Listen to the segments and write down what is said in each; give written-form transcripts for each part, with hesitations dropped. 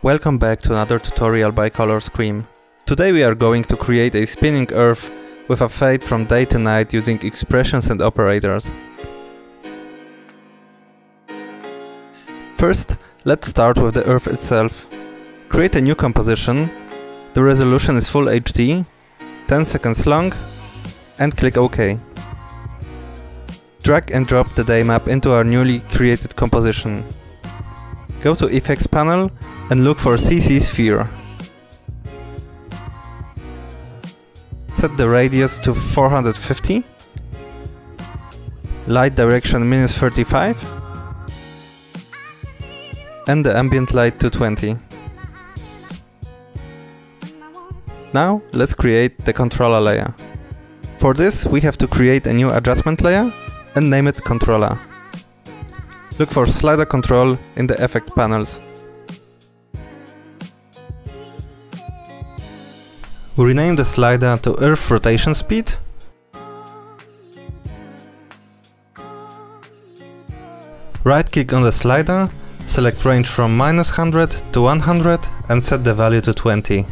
Welcome back to another tutorial by Color Scream. Today we are going to create a spinning Earth with a fade from day to night using expressions and operators. First, let's start with the Earth itself. Create a new composition. The resolution is Full HD, 10 seconds long, and click OK. Drag and drop the day map into our newly created composition. Go to Effects panel and look for CC Sphere. Set the radius to 450, light direction -35, and the ambient light to 20. Now let's create the controller layer. For this we have to create a new adjustment layer and name it Controller. Look for Slider Control in the effect panels. We rename the slider to Earth Rotation Speed. Right-click on the slider, select range from -100 to 100 and set the value to 20.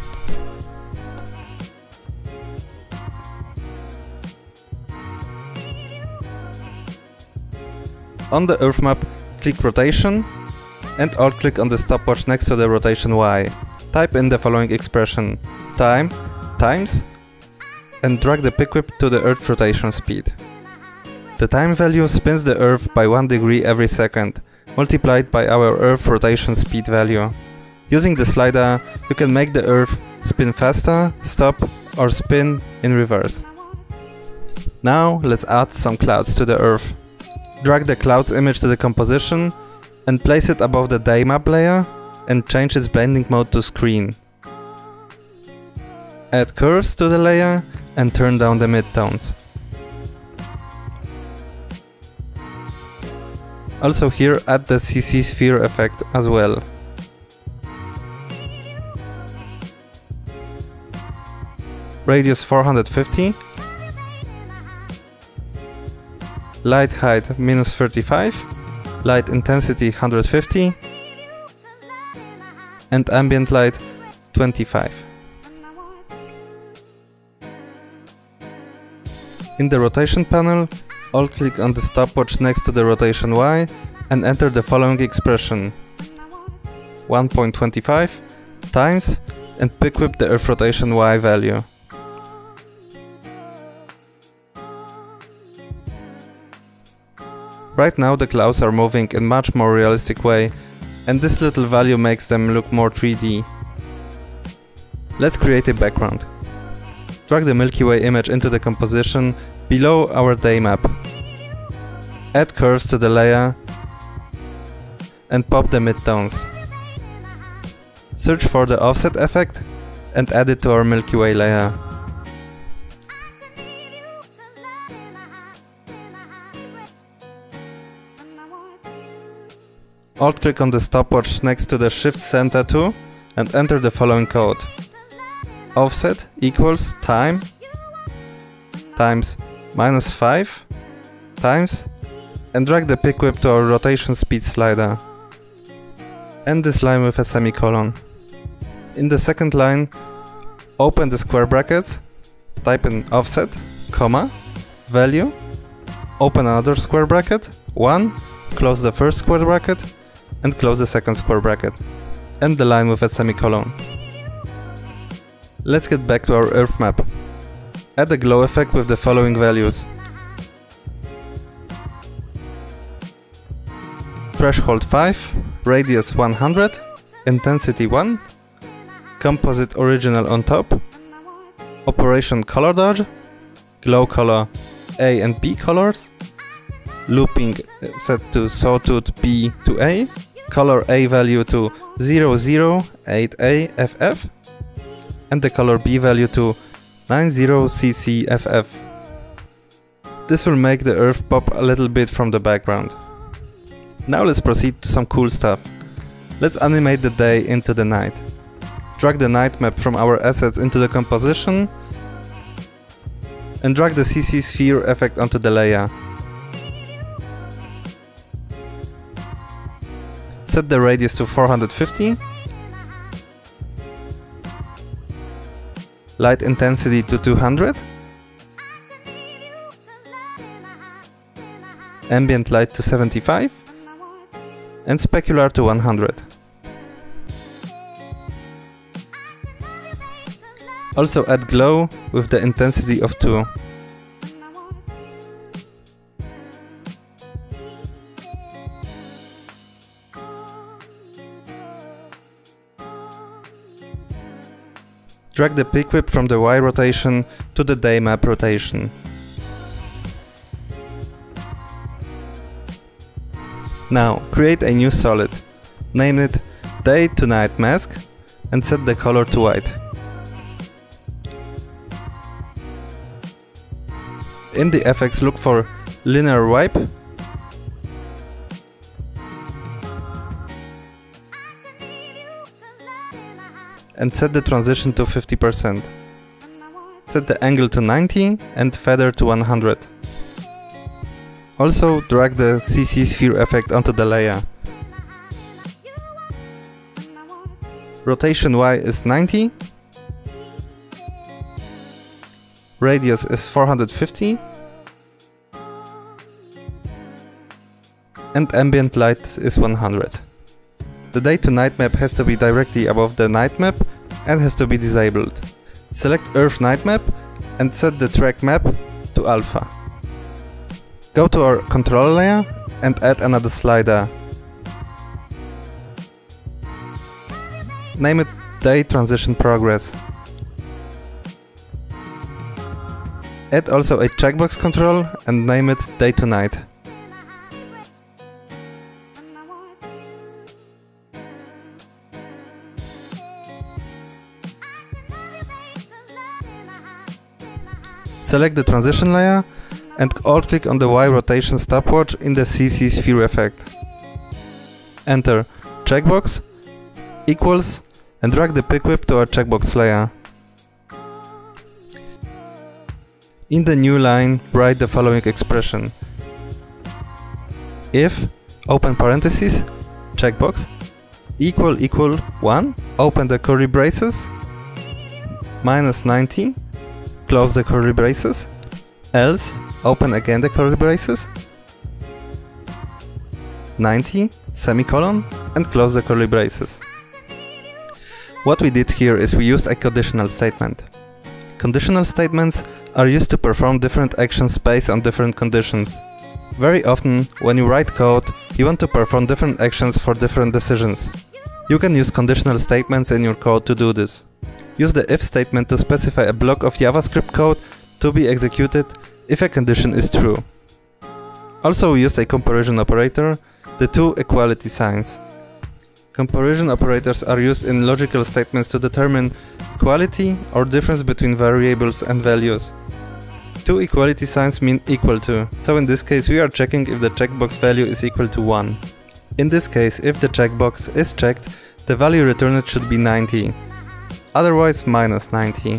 On the Earth map, click Rotation and alt-click on the stopwatch next to the rotation Y. Type in the following expression: time times, and drag the pick whip to the Earth rotation speed. The time value spins the Earth by 1 degree every second, multiplied by our Earth rotation speed value. Using the slider, you can make the Earth spin faster, stop, or spin in reverse. Now let's add some clouds to the Earth. Drag the clouds image to the composition and place it above the day map layer and change its blending mode to screen. Add curves to the layer and turn down the midtones. Also here add the CC Sphere effect as well. Radius 450. Light height -35. Light intensity 150. And ambient light 25. In the rotation panel, alt-click on the stopwatch next to the rotation Y and enter the following expression: 1.25 times, and pick whip the Earth rotation Y value. Right now the clouds are moving in much more realistic way, and this little value makes them look more 3D. Let's create a background. Drag the Milky Way image into the composition below our day map. Add curves to the layer and pop the midtones. Search for the offset effect and add it to our Milky Way layer. Alt-click on the stopwatch next to the Shift Center 2 and enter the following code: offset equals time times -5 times, and drag the pick whip to our rotation speed slider. End this line with a semicolon. In the second line, open the square brackets, type in offset, comma, value, open another square bracket, 1, close the first square bracket, and close the second square bracket. End the line with a semicolon. Let's get back to our Earth map. Add a glow effect with the following values: threshold 5, radius 100, intensity 1, composite original on top, operation color dodge, glow color A and B colors, looping set to sawtooth B to A, color A value to 008AFF, and the color B value to 90CCFF. This will make the Earth pop a little bit from the background. Now let's proceed to some cool stuff. Let's animate the day into the night. Drag the night map from our assets into the composition and drag the CC Sphere effect onto the layer. Set the radius to 450 light intensity to 200, ambient light to 75, and specular to 100. Also add glow with the intensity of 2. Drag the pick whip from the Y rotation to the day map rotation. Now create a new solid, name it Day to Night Mask and set the color to white. In the effects look for linear wipe and set the transition to 50%. Set the angle to 90 and feather to 100. Also drag the CC sphere effect onto the layer. Rotation Y is 90. Radius is 450. And ambient light is 100. The day to night map has to be directly above the night map and has to be disabled. Select Earth night map and set the track map to alpha. Go to our control layer and add another slider. Name it Day Transition Progress. Add also a checkbox control and name it Day to Night. Select the transition layer and alt-click on the Y rotation stopwatch in the CC sphere effect. Enter checkbox equals and drag the pick whip to our checkbox layer. In the new line, write the following expression. If, open parentheses, checkbox, equal 1, open the curly braces, minus 90, close the curly braces, else, open again the curly braces, 90, semicolon, and close the curly braces. What we did here is we used a conditional statement. Conditional statements are used to perform different actions based on different conditions. Very often, when you write code, you want to perform different actions for different decisions. You can use conditional statements in your code to do this. Use the if statement to specify a block of JavaScript code to be executed if a condition is true. Also, we use a comparison operator, the two equality signs. Comparison operators are used in logical statements to determine equality or difference between variables and values. Two equality signs mean equal to, so in this case we are checking if the checkbox value is equal to 1. In this case, if the checkbox is checked, the value returned should be 90, otherwise minus 90.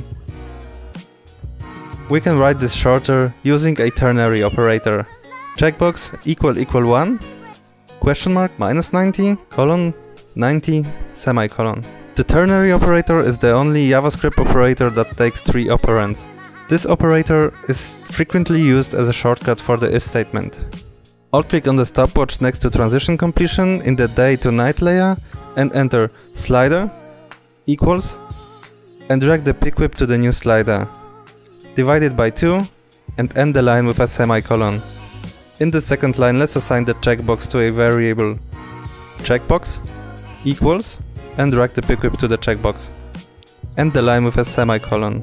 We can write this shorter using a ternary operator. Checkbox equal 1, question mark, minus 90, colon, 90, semicolon. The ternary operator is the only JavaScript operator that takes 3 operands. This operator is frequently used as a shortcut for the if statement. Alt-click on the stopwatch next to transition completion in the day to night layer and enter slider equals and drag the pick whip to the new slider. Divide it by 2 and end the line with a semicolon. In the second line, let's assign the checkbox to a variable. Checkbox equals and drag the pick whip to the checkbox. End the line with a semicolon.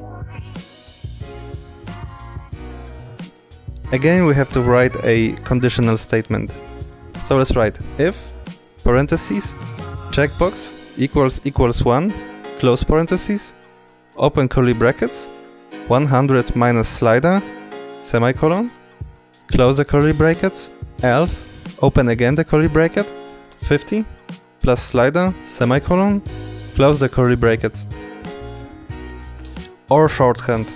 Again, we have to write a conditional statement. So let's write if, parentheses, checkbox equals 1, close parentheses, open curly brackets, 100 minus slider, semicolon, close the curly brackets, else, open again the curly bracket, 50, plus slider, semicolon, close the curly brackets. Or shorthand.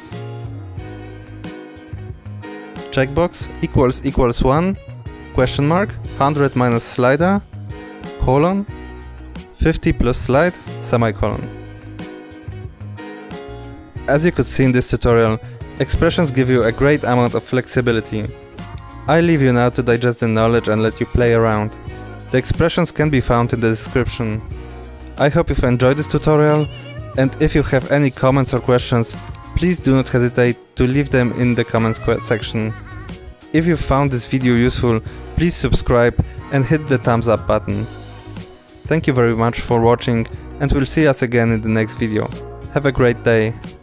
Checkbox equals 1, question mark, 100 minus slider, colon, 50 plus slide, semicolon. As you could see in this tutorial, expressions give you a great amount of flexibility. I leave you now to digest the knowledge and let you play around. The expressions can be found in the description. I hope you've enjoyed this tutorial, and if you have any comments or questions, please do not hesitate to leave them in the comments section. If you found this video useful, please subscribe and hit the thumbs up button. Thank you very much for watching, and we'll see us again in the next video. Have a great day.